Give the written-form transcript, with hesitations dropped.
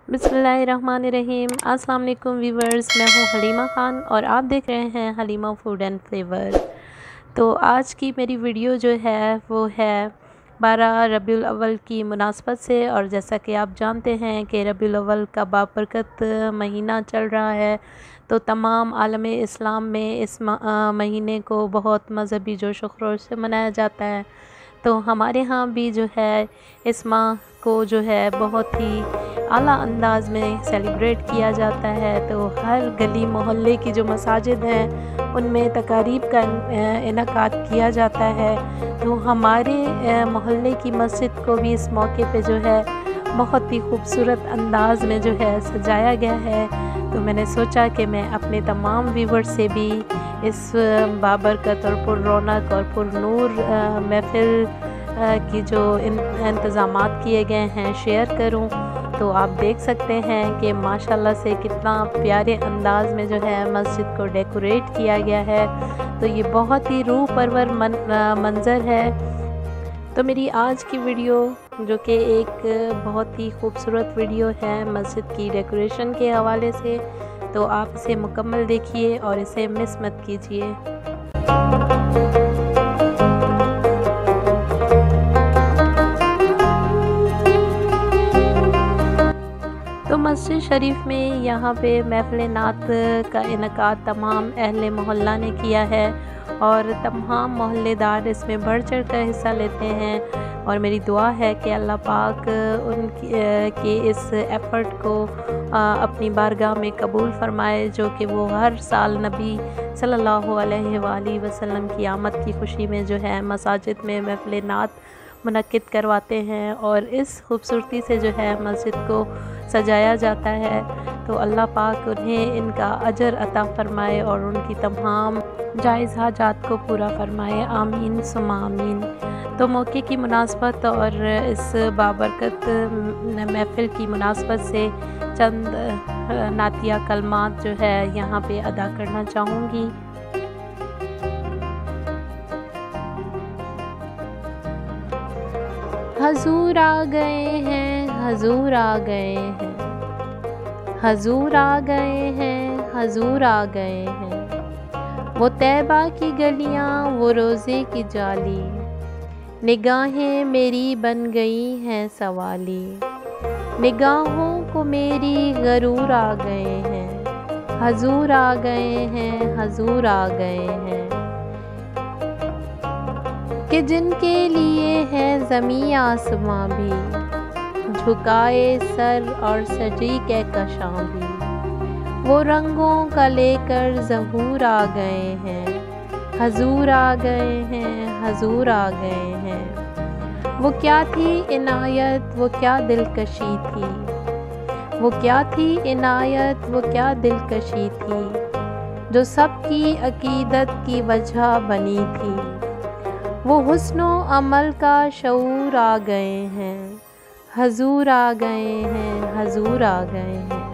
बिस्मिल्लाहिर्रहमानिर्रहीम। अस्सलाम वालेकुम व्यूवर्स, मैं हूँ हलीमा ख़ान और आप देख रहे हैं हलीमा फूड एंड फ्लेवर। तो आज की मेरी वीडियो जो है वो है 12 रबीउल अव्वल की मुनासबत से। और जैसा कि आप जानते हैं कि रबीउल अव्वल का बाबरकत महीना चल रहा है, तो तमाम आलम इस्लाम में इस महीने को बहुत मजहबी जोश व खरोश से मनाया जाता है। तो हमारे यहाँ भी जो है इस माह को जो है बहुत ही आला अंदाज में सेलिब्रेट किया जाता है। तो हर गली मोहल्ले की जो मसाजिद हैं उनमें तकारीब का इनकाद किया जाता है। तो हमारे मोहल्ले की मस्जिद को भी इस मौके पे जो है बहुत ही खूबसूरत अंदाज में जो है सजाया गया है। तो मैंने सोचा कि मैं अपने तमाम व्यूवर्स से भी इस बाबरकत और पुर रौनक और पुरनूर महफिल की जो इंतज़ामात किए गए हैं शेयर करूं। तो आप देख सकते हैं कि माशाल्लाह से कितना प्यारे अंदाज में जो है मस्जिद को डेकोरेट किया गया है। तो ये बहुत ही रूह परवर मंज़र है। तो मेरी आज की वीडियो जो कि एक बहुत ही खूबसूरत वीडियो है मस्जिद की डेकोरेशन के हवाले से, तो आप इसे मुकम्मल देखिए और इसे मिस मत कीजिए। तो मस्जिद शरीफ में यहाँ पे महफ़िल नात का इनकाद तमाम अहले मोहल्ला ने किया है और तमाम मोहल्लेदार इसमें बढ़ चढ़ कर हिस्सा लेते हैं। और मेरी दुआ है कि अल्लाह पाक उनकी के इस एफ़र्ट को अपनी बारगाह में कबूल फ़रमाए, जो कि वो हर साल नबी सल्लल्लाहु अलैहि वसल्लम की आमद की खुशी में जो है मसाजिद में महफ़िल नात मुनक्किद करवाते हैं और इस खूबसूरती से जो है मस्जिद को सजाया जाता है। तो अल्लाह पाक उन्हें इनका अजर अता फ़रमाए और उनकी तमाम जायज़ हाजात को पूरा फ़रमाए, आमीन सुम्मा आमीन। तो मौके की मुनासबत और इस बाबरकत महफ़िल की मुनासबत से चंद नातिया कलमात जो है यहाँ पे अदा करना चाहूँगी। हजूर आ गए हैं, हजूर आ गए हैं, हजूर आ गए हैं, हजूर आ गए हैं। वो तैबा की गलियां, वो रोज़े की जाली, निगाहें मेरी बन गई हैं सवाली। निगाहों को मेरी गरूर आ गए हैं, हजूर आ गए हैं, हजूर आ गए हैं। कि जिनके लिए है ज़मीं आसमां भी, झुकाए सर और सजी के कशां भी, वो रंगों का लेकर ज़हूर आ गए हैं, हजूर आ गए हैं, हजूर आ गए हैं। वो क्या थी इनायत, वो क्या दिलकशी थी, वो क्या थी इनायत, वो क्या दिलकशी थी, जो सबकी अकीदत की वजह बनी थी। वो हुस्नो अमल का शऊर आ गए हैं, हजूर आ गए हैं, हजूर आ गए हैं।